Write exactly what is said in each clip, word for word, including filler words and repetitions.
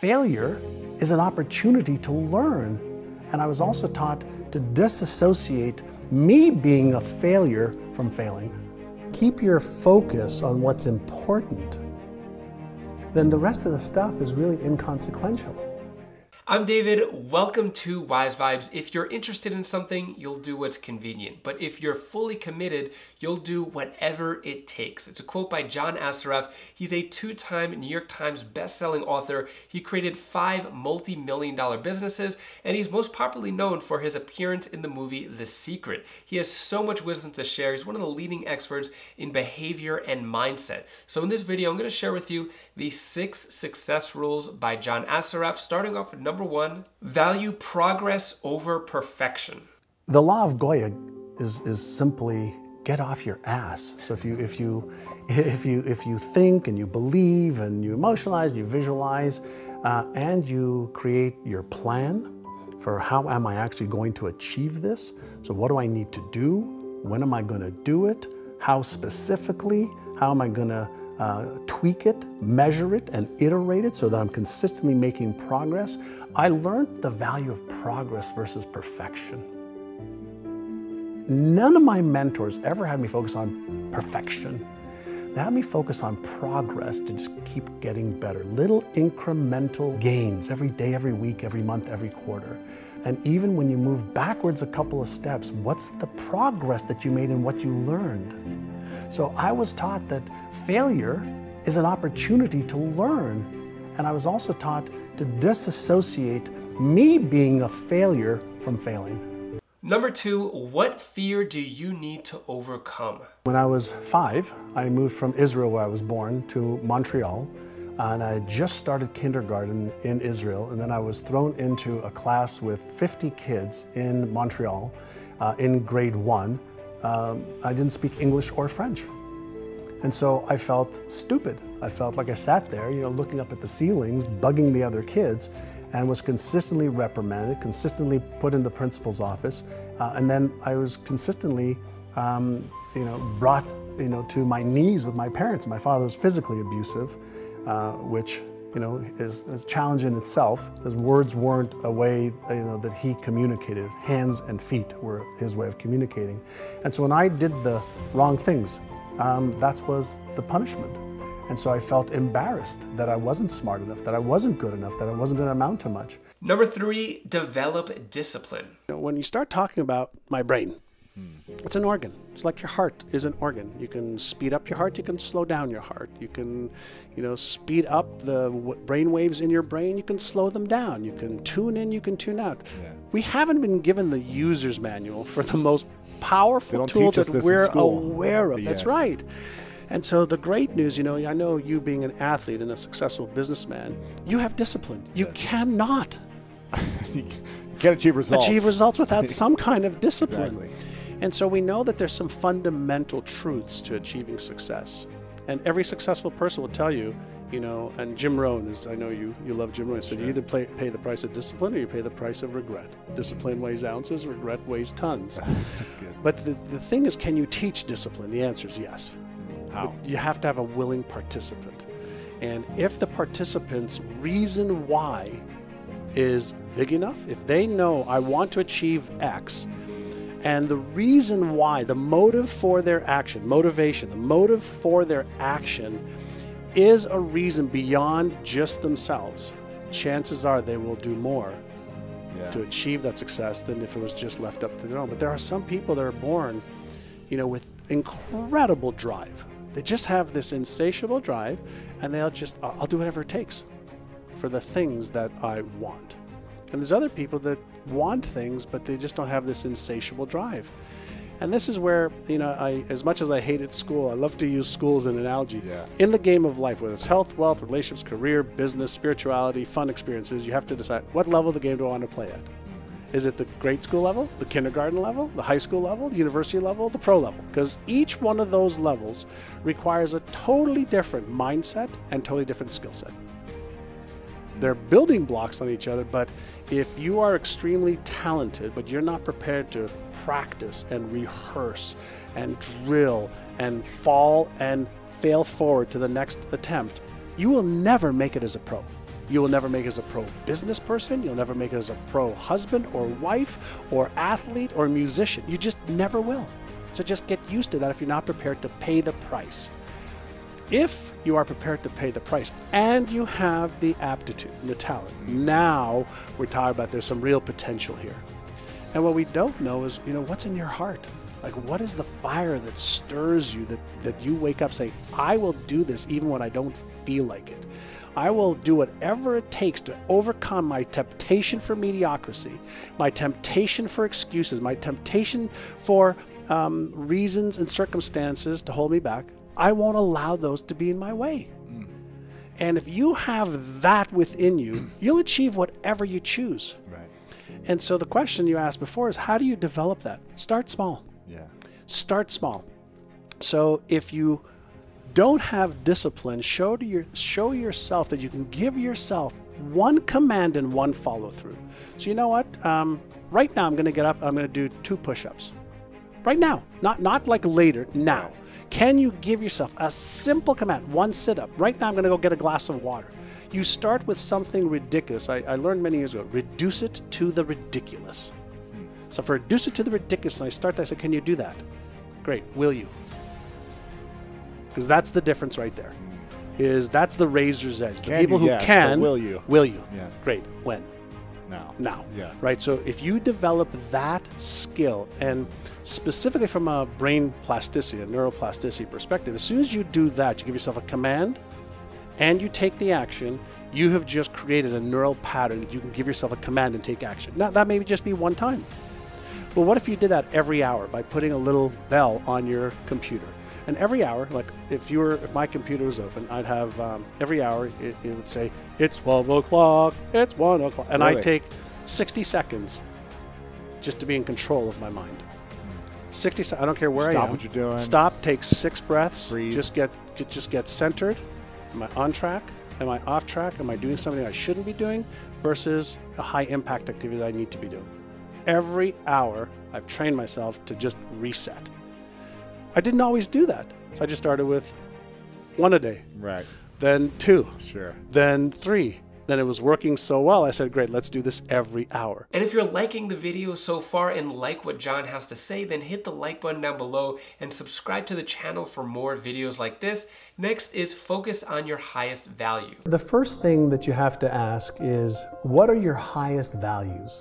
failure is an opportunity to learn. And I was also taught to disassociate me being a failure from failing. Keep your focus on what's important. Then the rest of the stuff is really inconsequential. I'm David, welcome to Wise Vibes. If you're interested in something, you'll do what's convenient. But if you're fully committed, you'll do whatever it takes. It's a quote by John Assaraf. He's a two-time New York Times best-selling author. He created five multi-million dollar businesses, and he's most popularly known for his appearance in the movie The Secret. He has so much wisdom to share. He's one of the leading experts in behavior and mindset. So in this video, I'm going to share with you the six success rules by John Assaraf, starting off with number Number one, value progress over perfection. The law of Goya is, is simply get off your ass. So if you, if, you, if, you, if you think and you believe and you emotionalize, you visualize, uh, and you create your plan for how am I actually going to achieve this? So what do I need to do? When am I going to do it? How specifically? How am I going to Uh, tweak it, measure it, and iterate it so that I'm consistently making progress? I learned the value of progress versus perfection. None of my mentors ever had me focus on perfection. They had me focus on progress to just keep getting better. Little incremental gains every day, every week, every month, every quarter. And even when you move backwards a couple of steps, what's the progress that you made and what you learned? So I was taught that failure is an opportunity to learn. And I was also taught to disassociate me being a failure from failing. Number two, what fear do you need to overcome? When I was five, I moved from Israel, where I was born, to Montreal. And I had just started kindergarten in Israel. And then I was thrown into a class with fifty kids in Montreal uh, in grade one. Um, I didn't speak English or French. And so I felt stupid. I felt like I sat there, you know, looking up at the ceilings, bugging the other kids, and was consistently reprimanded, consistently put in the principal's office. Uh, and then I was consistently, um, you know, brought, you know, to my knees with my parents. My father was physically abusive, uh, which, you know, is, is a challenge in itself. His words weren't a way, you know, that he communicated. Hands and feet were his way of communicating. And so when I did the wrong things, um, that was the punishment. And so I felt embarrassed that I wasn't smart enough, that I wasn't good enough, that I wasn't going to amount to much. Number three, develop discipline. You know, when you start talking about my brain, it's an organ. It's like your heart is an organ. You can speed up your heart, you can slow down your heart. You can, you know, speed up the brain waves in your brain, you can slow them down. You can tune in, you can tune out. Yeah. We haven't been given the user's manual for the most powerful tool that we're aware of. Yes. That's right. And so the great news, you know, I know you being an athlete and a successful businessman, you have discipline. You yes. cannot you can't achieve results. Achieve results without some kind of discipline. Exactly. And so we know that there's some fundamental truths to achieving success. And every successful person will tell you, you know, and Jim Rohn is, I know you, you love Jim Rohn, he said sure. you either pay, pay the price of discipline or you pay the price of regret. Discipline weighs ounces, regret weighs tons. That's good. But the, the thing is, can you teach discipline? The answer is yes. How? But you have to have a willing participant. And if the participant's reason why is big enough, if they know I want to achieve X, and the reason why, the motive for their action, motivation, the motive for their action is a reason beyond just themselves, chances are they will do more yeah. to achieve that success than if it was just left up to their own. But there are some people that are born, you know, with incredible drive. They just have this insatiable drive, and they'll just, I'll do whatever it takes for the things that I want. And there's other people that want things, but they just don't have this insatiable drive. And this is where, you know, I, as much as I hated school, I love to use school as an analogy. Yeah. In the game of life, whether it's health, wealth, relationships, career, business, spirituality, fun experiences, you have to decide what level of the game do I want to play at. Is it the grade school level, the kindergarten level, the high school level, the university level, the pro level? Because each one of those levels requires a totally different mindset and totally different skill set. They're building blocks on each other, but if you are extremely talented, but you're not prepared to practice and rehearse and drill and fall and fail forward to the next attempt, you will never make it as a pro. You will never make it as a pro business person. You'll never make it as a pro husband or wife or athlete or musician. You just never will. So just get used to that if you're not prepared to pay the price. If you are prepared to pay the price and you have the aptitude and the talent, now we're talking about there's some real potential here. And what we don't know is, you know, what's in your heart? Like, what is the fire that stirs you, that, that you wake up saying, I will do this even when I don't feel like it. I will do whatever it takes to overcome my temptation for mediocrity, my temptation for excuses, my temptation for um, reasons and circumstances to hold me back. I won't allow those to be in my way. Mm. And if you have that within you, you'll achieve whatever you choose. Right. And so the question you asked before is, how do you develop that? Start small. Yeah. Start small. So if you don't have discipline, show to your show yourself that you can give yourself one command and one follow through. So you know what? Um, right now I'm going to get up. I'm going to do two push-ups. Right now, not not like later. Now, can you give yourself a simple command? One sit-up. Right now I'm going to go get a glass of water. You start with something ridiculous. I, I learned many years ago. Reduce it to the ridiculous. Hmm. So for reduce it to the ridiculous, and I start that, I say, can you do that? Great. Will you? Because that's the difference right there. Is that's the razor's edge. The Can people you? who Yes, can, but will you? Will you? Yeah. Great. When? Now. Now. Yeah. Right? So if you develop that skill, and specifically from a brain plasticity, a neuroplasticity perspective, as soon as you do that, you give yourself a command and you take the action, you have just created a neural pattern that you can give yourself a command and take action. Now, that may just be one time. Well, what if you did that every hour by putting a little bell on your computer? And every hour, like if you were, if my computer was open, I'd have um, every hour it, it would say, it's twelve o'clock, it's one o'clock. And Really? I take sixty seconds just to be in control of my mind. sixty seconds, I don't care where Stop I am. what you're doing. Stop, take six breaths, Breathe. just get, get, just get centered. Am I on track? Am I off track? Am I doing something I shouldn't be doing versus a high impact activity that I need to be doing? Every hour, I've trained myself to just reset. I didn't always do that. So I just started with one a day, Right. then two, Sure. then three. Then it was working so well, I said, great, let's do this every hour. And if you're liking the video so far and like what John has to say, then hit the like button down below and subscribe to the channel for more videos like this. Next is focus on your highest value. The first thing that you have to ask is, what are your highest values?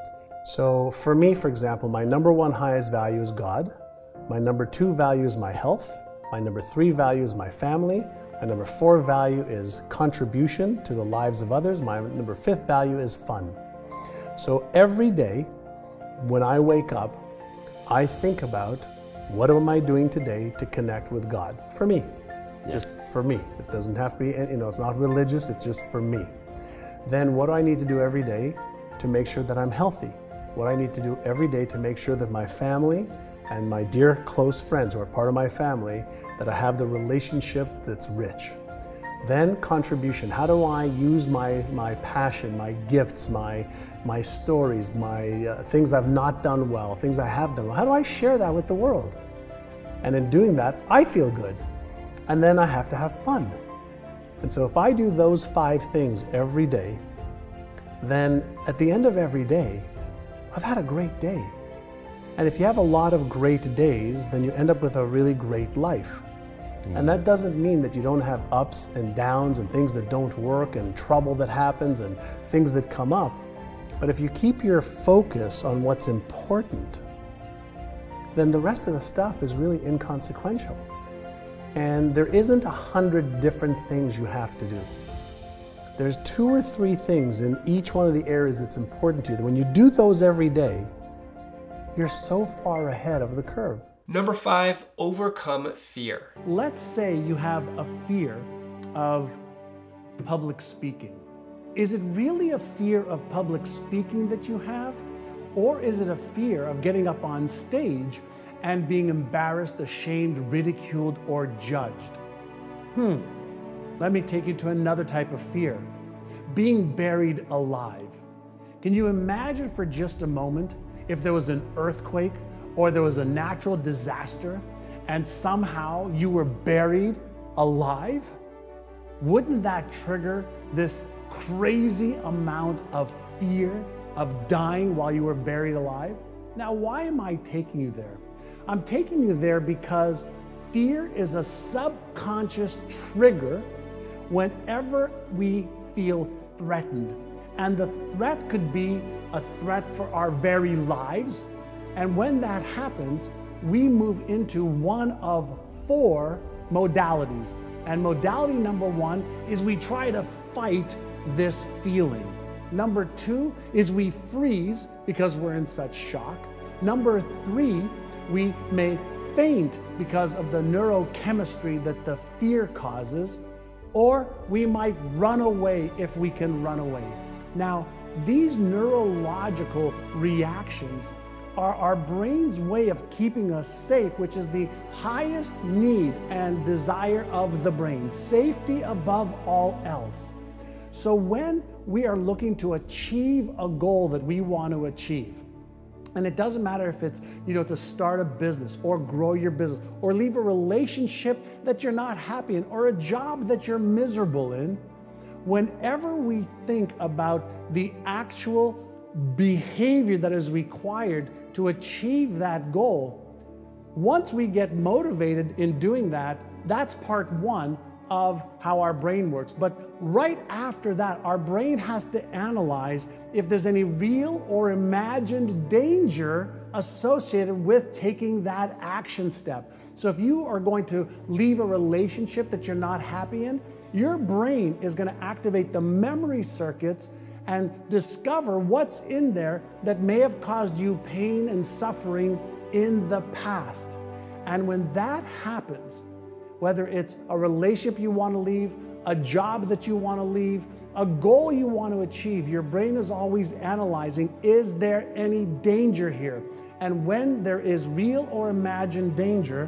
So for me, for example, my number one highest value is God. My number two value is my health. My number three value is my family. My number four value is contribution to the lives of others. My number fifth value is fun. So every day when I wake up, I think about, what am I doing today to connect with God? For me, just for me. It doesn't have to be, you know, it's not religious, it's just for me. Then what do I need to do every day to make sure that I'm healthy? What I need to do every day to make sure that my family and my dear close friends who are part of my family, that I have the relationship that's rich. Then contribution. How do I use my, my passion, my gifts, my, my stories, my uh, things I've not done well, things I have done well? How do I share that with the world? And in doing that, I feel good. And then I have to have fun. And so if I do those five things every day, then at the end of every day, I've had a great day. And if you have a lot of great days, then you end up with a really great life. Mm. And that doesn't mean that you don't have ups and downs and things that don't work and trouble that happens and things that come up. But if you keep your focus on what's important, then the rest of the stuff is really inconsequential. And there isn't a hundred different things you have to do. There's two or three things in each one of the areas that's important to you. That when you do those every day, you're so far ahead of the curve. Number five, overcome fear. Let's say you have a fear of public speaking. Is it really a fear of public speaking that you have? Or is it a fear of getting up on stage and being embarrassed, ashamed, ridiculed, or judged? Hmm, let me take you to another type of fear. Being buried alive. Can you imagine for just a moment if there was an earthquake or there was a natural disaster and somehow you were buried alive? Wouldn't that trigger this crazy amount of fear of dying while you were buried alive? Now, why am I taking you there? I'm taking you there because fear is a subconscious trigger whenever we feel threatened. And the threat could be a threat for our very lives. And when that happens, we move into one of four modalities. And modality number one is we try to fight this feeling. Number two is we freeze because we're in such shock. Number three, we may faint because of the neurochemistry that the fear causes, or we might run away if we can run away. Now, these neurological reactions are our brain's way of keeping us safe, which is the highest need and desire of the brain, safety above all else. So when we are looking to achieve a goal that we want to achieve, and it doesn't matter if it's, you know, to start a business or grow your business or leave a relationship that you're not happy in or a job that you're miserable in, whenever we think about the actual behavior that is required to achieve that goal, once we get motivated in doing that, that's part one of how our brain works. But right after that, our brain has to analyze if there's any real or imagined danger associated with taking that action step. So if you are going to leave a relationship that you're not happy in, your brain is going to activate the memory circuits and discover what's in there that may have caused you pain and suffering in the past. And when that happens, whether it's a relationship you want to leave, a job that you want to leave, a goal you want to achieve, your brain is always analyzing, is there any danger here? And when there is real or imagined danger,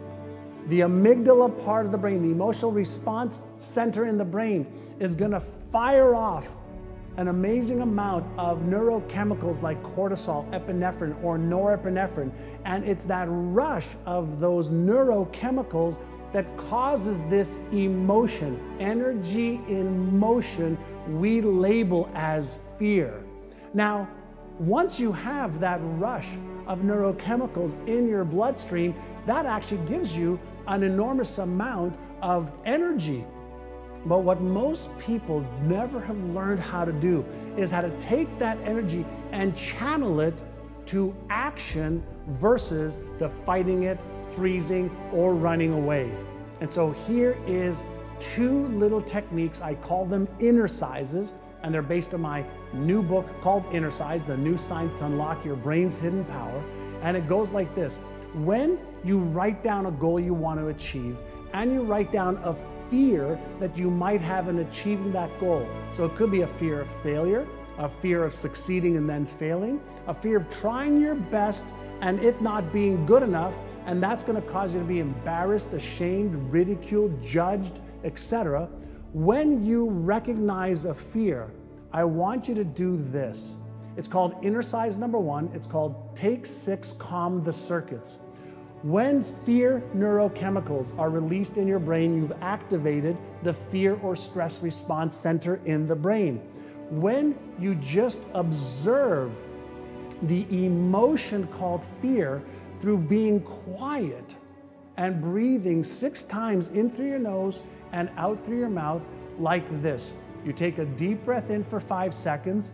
the amygdala part of the brain, the emotional response center in the brain, is going to fire off an amazing amount of neurochemicals like cortisol, epinephrine, or norepinephrine. And it's that rush of those neurochemicals that causes this emotion, energy in motion, we label as fear. Now, once you have that rush of neurochemicals in your bloodstream, that actually gives you an enormous amount of energy. But what most people never have learned how to do is how to take that energy and channel it to action versus to fighting it, freezing, or running away. And so here is two little techniques. I call them inner sizes, and they're based on my new book called Inner Size, The New Science to Unlock Your Brain's Hidden Power. And it goes like this. When you write down a goal you want to achieve, and you write down a fear that you might have in achieving that goal. So it could be a fear of failure, a fear of succeeding and then failing, a fear of trying your best and it not being good enough, and that's going to cause you to be embarrassed, ashamed, ridiculed, judged, et cetera. When you recognize a fear, I want you to do this. It's called inner size number one. It's called Take Six, Calm the Circuits. When fear neurochemicals are released in your brain, you've activated the fear or stress response center in the brain. When you just observe the emotion called fear through being quiet and breathing six times in through your nose and out through your mouth like this. You take a deep breath in for five seconds.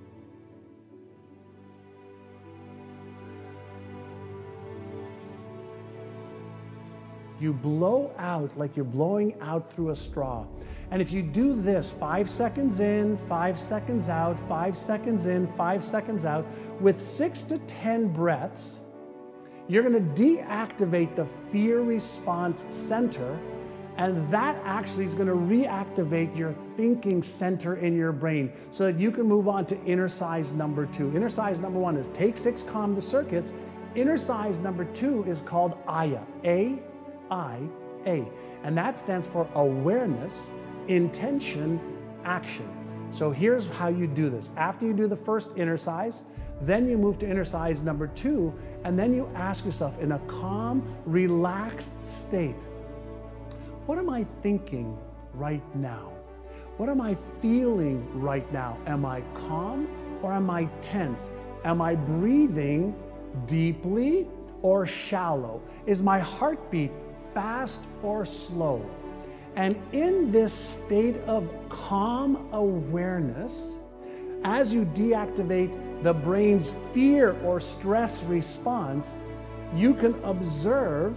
You blow out like you're blowing out through a straw. And if you do this five seconds in, five seconds out, five seconds in, five seconds out, with six to ten breaths, you're gonna deactivate the fear response center, and that actually is gonna reactivate your thinking center in your brain so that you can move on to inner size number two. Inner size number one is Take Six, Calm the Circuits. Inner size number two is called A Y A, A I A, and that stands for awareness, intention, action. So here's how you do this. After you do the first inner size, then you move to inner size number two, and then you ask yourself in a calm, relaxed state, what am I thinking right now? What am I feeling right now? Am I calm or am I tense? Am I breathing deeply or shallow? Is my heartbeat fast or slow? And in this state of calm awareness, as you deactivate the brain's fear or stress response, you can observe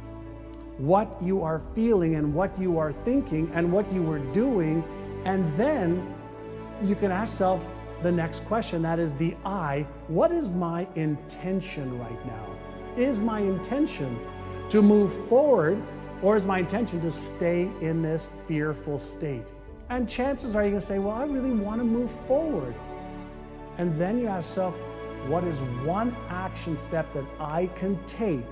what you are feeling and what you are thinking and what you are doing, and then you can ask yourself the next question, that is the I. What is my intention right now? Is my intention to move forward, or is my intention to stay in this fearful state? And chances are you're going to say, well, I really want to move forward. And then you ask yourself, what is one action step that I can take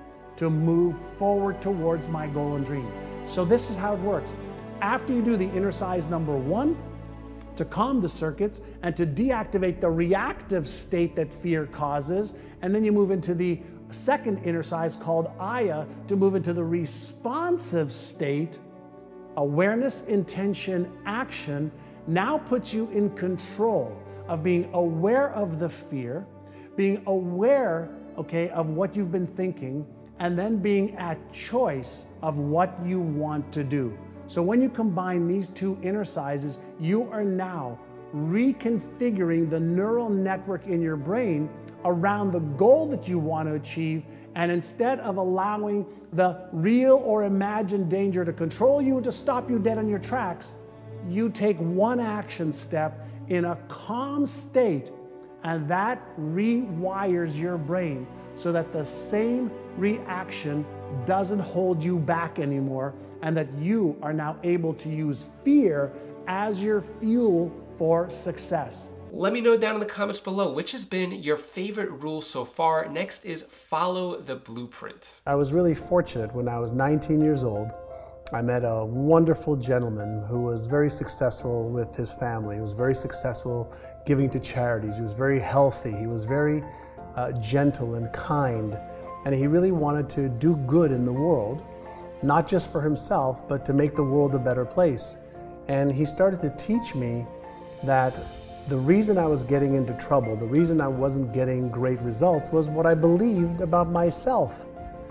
to move forward towards my goal and dream? So this is how it works. After you do the exercise number one, to calm the circuits and to deactivate the reactive state that fear causes, and then you move into the second exercise called Aya to move into the responsive state. Awareness, intention, action now puts you in control of being aware of the fear, being aware, okay, of what you've been thinking, and then being at choice of what you want to do. So when you combine these two exercises, you are now reconfiguring the neural network in your brain around the goal that you want to achieve, and instead of allowing the real or imagined danger to control you and to stop you dead on your tracks, you take one action step in a calm state, and that rewires your brain so that the same reaction doesn't hold you back anymore, and that you are now able to use fear as your fuel for success. Let me know down in the comments below which has been your favorite rule so far. Next is follow the blueprint. I was really fortunate. When I was nineteen years old, I met a wonderful gentleman who was very successful with his family. He was very successful giving to charities. He was very healthy. He was very uh, gentle and kind. And he really wanted to do good in the world, not just for himself, but to make the world a better place. And he started to teach me that the reason I was getting into trouble, the reason I wasn't getting great results, was what I believed about myself.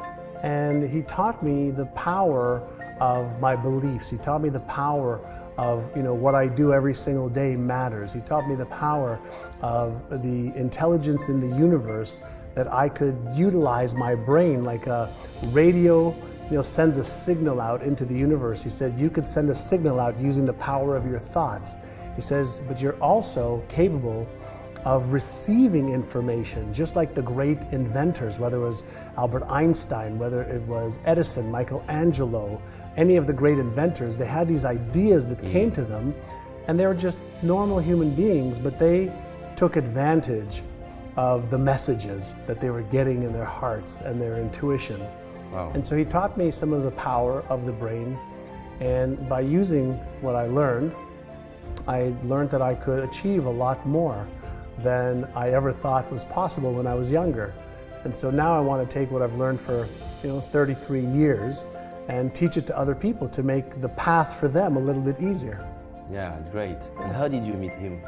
And he taught me the power of my beliefs. He taught me the power of, you know, what I do every single day matters. He taught me the power of the intelligence in the universe, that I could utilize my brain like a radio, you know, sends a signal out into the universe. He said, you could send a signal out using the power of your thoughts. He says, but you're also capable of receiving information, just like the great inventors, whether it was Albert Einstein, whether it was Edison, Michelangelo, any of the great inventors. They had these ideas that came to them, and they were just normal human beings, but they took advantage of the messages that they were getting in their hearts and their intuition. Wow. And so he taught me some of the power of the brain, and by using what I learned, I learned that I could achieve a lot more than I ever thought was possible when I was younger. And so now I want to take what I've learned for, you know, thirty-three years and teach it to other people to make the path for them a little bit easier. Yeah, great. And how did you meet him?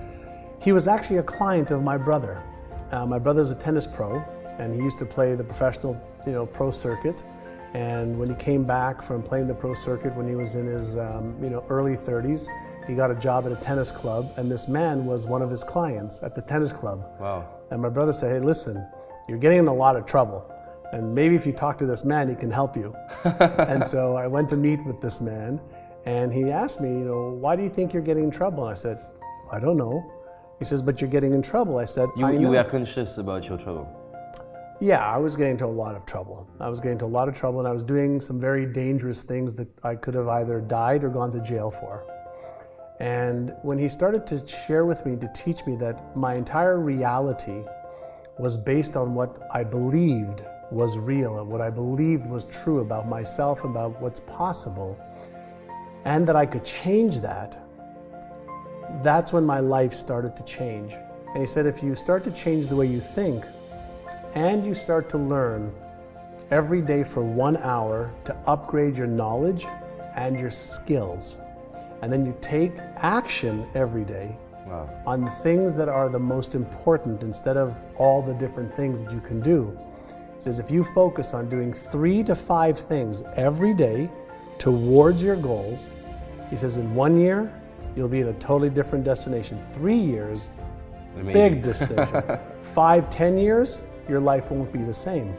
He was actually a client of my brother. Uh, my brother's a tennis pro, and he used to play the professional, you know, pro circuit. And when he came back from playing the pro circuit when he was in his, um, you know, early thirties, he got a job at a tennis club, and this man was one of his clients at the tennis club. Wow. And my brother said, hey, listen, you're getting in a lot of trouble, and maybe if you talk to this man, he can help you. And so I went to meet with this man, and he asked me, you know, why do you think you're getting in trouble? And I said, I don't know. He says, but you're getting in trouble. I said, You, I know. you were conscious about your trouble? Yeah, I was getting into a lot of trouble. I was getting into a lot of trouble, and I was doing some very dangerous things that I could have either died or gone to jail for. And when he started to share with me, to teach me that my entire reality was based on what I believed was real and what I believed was true about myself, about what's possible, and that I could change that, that's when my life started to change. And he said, if you start to change the way you think, and you start to learn every day for one hour to upgrade your knowledge and your skills, and then you take action every day Wow. on the things that are the most important instead of all the different things that you can do. He says if you focus on doing three to five things every day towards your goals, he says in one year, you'll be in a totally different destination. Three years, Amazing. big distinction. Five, ten years, your life won't be the same.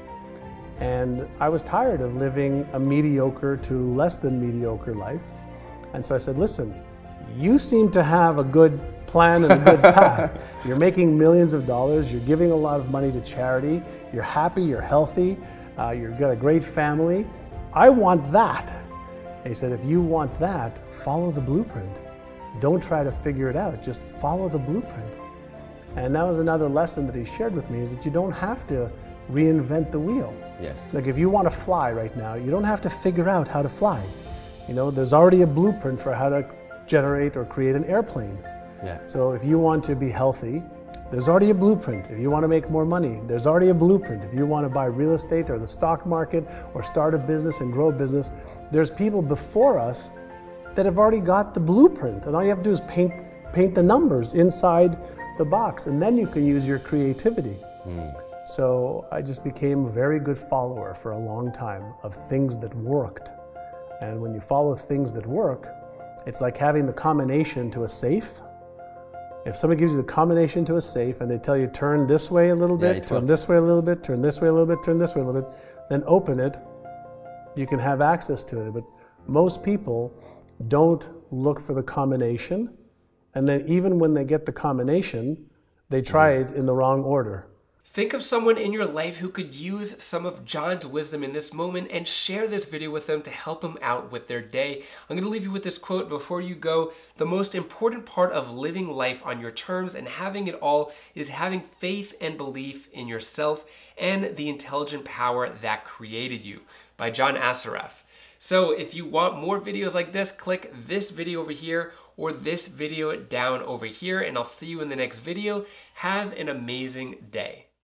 And I was tired of living a mediocre to less than mediocre life. And so I said, listen, you seem to have a good plan and a good path. You're making millions of dollars, you're giving a lot of money to charity, you're happy, you're healthy, uh, you've got a great family. I want that. And he said, if you want that, follow the blueprint. Don't try to figure it out, just follow the blueprint. And that was another lesson that he shared with me, is that you don't have to reinvent the wheel. Yes. Like if you want to fly right now, you don't have to figure out how to fly. You know, there's already a blueprint for how to generate or create an airplane. Yeah. So if you want to be healthy, there's already a blueprint. If you want to make more money, there's already a blueprint. If you want to buy real estate or the stock market or start a business and grow a business, there's people before us that have already got the blueprint. And all you have to do is paint, paint the numbers inside the box, and then you can use your creativity. Mm. So I just became a very good follower for a long time of things that worked. And when you follow things that work, it's like having the combination to a safe. If someone gives you the combination to a safe and they tell you turn this way a little Yeah, bit, it turn works. this way a little bit, turn this way a little bit, turn this way a little bit, then open it, you can have access to it. But most people don't look for the combination, and then even when they get the combination, they try it in the wrong order. Think of someone in your life who could use some of John's wisdom in this moment and share this video with them to help them out with their day. I'm going to leave you with this quote before you go. The most important part of living life on your terms and having it all is having faith and belief in yourself and the intelligent power that created you, by John Assaraf. So if you want more videos like this, click this video over here or this video down over here, and I'll see you in the next video. Have an amazing day.